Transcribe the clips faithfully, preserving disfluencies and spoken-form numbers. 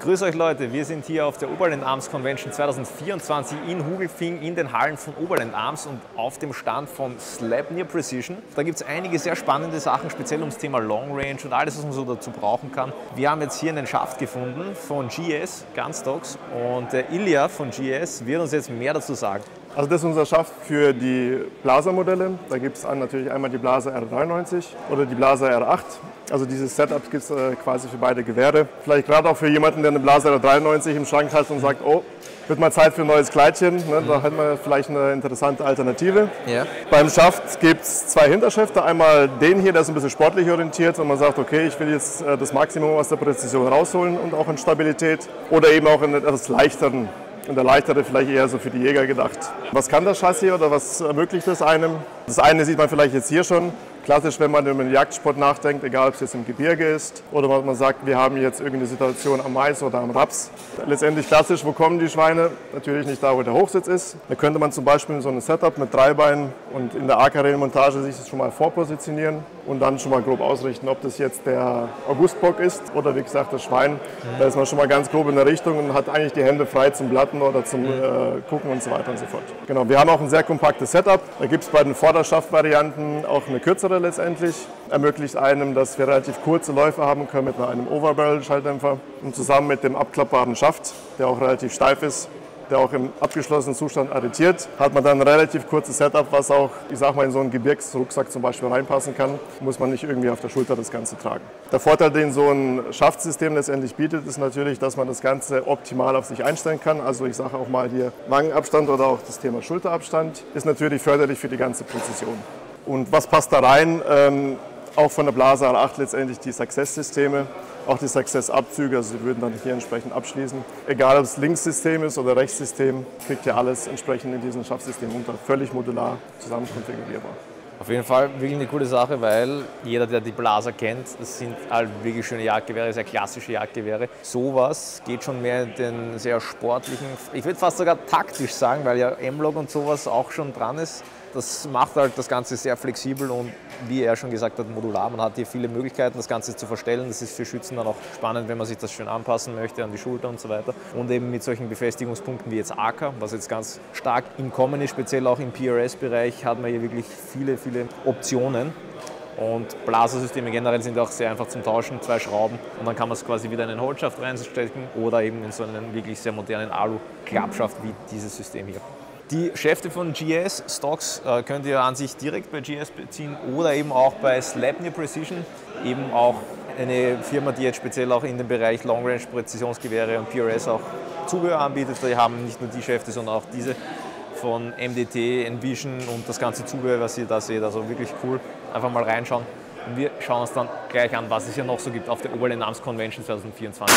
Grüß euch Leute, wir sind hier auf der Oberland Arms Convention zweitausendvierundzwanzig in Hugelfing in den Hallen von Oberland Arms und auf dem Stand von Slab Near Precision. Da gibt es einige sehr spannende Sachen, speziell ums Thema Long Range und alles, was man so dazu brauchen kann. Wir haben jetzt hier einen Schaft gefunden von G S, Gunstocks, und der Ilja von G S wird uns jetzt mehr dazu sagen. Also das ist unser Schaft für die Blaser-Modelle. Da gibt es natürlich einmal die Blaser R dreiundneunzig oder die Blaser R acht. Also dieses Setup gibt es äh, quasi für beide Gewehre. Vielleicht gerade auch für jemanden, der eine Blaser R dreiundneunzig im Schrank hat und sagt, oh, wird mal Zeit für ein neues Kleidchen. Ne? Da hat man vielleicht eine interessante Alternative. Ja. Beim Schaft gibt es zwei Hinterschäfte. Einmal den hier, der ist ein bisschen sportlich orientiert und man sagt, okay, ich will jetzt äh, das Maximum aus der Präzision rausholen und auch in Stabilität. Oder eben auch in etwas leichteren. Und der leichtere vielleicht eher so für die Jäger gedacht. Was kann das Chassis oder was ermöglicht es einem? Das eine sieht man vielleicht jetzt hier schon. Klassisch, wenn man über den Jagdsport nachdenkt, egal ob es jetzt im Gebirge ist oder man sagt, wir haben jetzt irgendeine Situation am Mais oder am Raps. Letztendlich klassisch, wo kommen die Schweine? Natürlich nicht da, wo der Hochsitz ist. Da könnte man zum Beispiel in so einem Setup mit drei Beinen und in der A-Karrierenmontage sich das schon mal vorpositionieren und dann schon mal grob ausrichten, ob das jetzt der Augustbock ist oder wie gesagt das Schwein. Mhm. Da ist man schon mal ganz grob in der Richtung und hat eigentlich die Hände frei zum Blatten oder zum mhm. äh, Gucken und so weiter und so fort. Genau, wir haben auch ein sehr kompaktes Setup. Da gibt es bei den Vorderschaft-Varianten auch eine kürzere letztendlich. Ermöglicht einem, dass wir relativ kurze Läufe haben können mit einem Overbarrel-Schalldämpfer und zusammen mit dem abklappbaren Schaft, der auch relativ steif ist, der auch im abgeschlossenen Zustand arretiert, hat man dann ein relativ kurzes Setup, was auch, ich sag mal, in so einen Gebirgsrucksack zum Beispiel reinpassen kann. Muss man nicht irgendwie auf der Schulter das Ganze tragen. Der Vorteil, den so ein Schaftsystem letztendlich bietet, ist natürlich, dass man das Ganze optimal auf sich einstellen kann. Also ich sage auch mal hier Wangenabstand oder auch das Thema Schulterabstand ist natürlich förderlich für die ganze Präzision. Und was passt da rein? Ähm, auch von der Blaser R acht letztendlich die Success-Systeme, auch die Success-Abzüge, also sie würden dann hier entsprechend abschließen. Egal ob es Linkssystem ist oder Rechtssystem, kriegt ihr alles entsprechend in diesem Schaffsystem unter, völlig modular zusammen konfigurierbar. Auf jeden Fall wirklich eine coole Sache, weil jeder, der die Blaser kennt, das sind halt wirklich schöne Jagdgewehre, sehr klassische Jagdgewehre. Sowas geht schon mehr in den sehr sportlichen, ich würde fast sogar taktisch sagen, weil ja M-Log und sowas auch schon dran ist. Das macht halt das Ganze sehr flexibel und wie er schon gesagt hat, modular. Man hat hier viele Möglichkeiten, das Ganze zu verstellen. Das ist für Schützen dann auch spannend, wenn man sich das schön anpassen möchte an die Schulter und so weiter. Und eben mit solchen Befestigungspunkten wie jetzt A K, was jetzt ganz stark im Kommen ist, speziell auch im P R S-Bereich, hat man hier wirklich viele, viele Optionen. Und Blasersysteme generell sind auch sehr einfach zum Tauschen, zwei Schrauben und dann kann man es quasi wieder in einen Holzschaft reinstecken oder eben in so einen wirklich sehr modernen Alu-Klappschaft wie dieses System hier. Die Schäfte von G S Stocks äh, könnt ihr an sich direkt bei G S beziehen oder eben auch bei Slab Near Precision, eben auch eine Firma, die jetzt speziell auch in dem Bereich Long Range Präzisionsgewehre und P R S auch Zubehör anbietet. Die haben nicht nur die Schäfte, sondern auch diese von M D T, Envision und das ganze Zubehör, was ihr da seht, also wirklich cool. Einfach mal reinschauen und wir schauen uns dann gleich an, was es hier noch so gibt auf der Oberland Arms Convention zweitausendvierundzwanzig.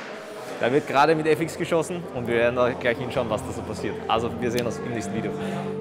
Da wird gerade mit F X geschossen und wir werden da gleich hinschauen, was da so passiert. Also wir sehen uns im nächsten Video.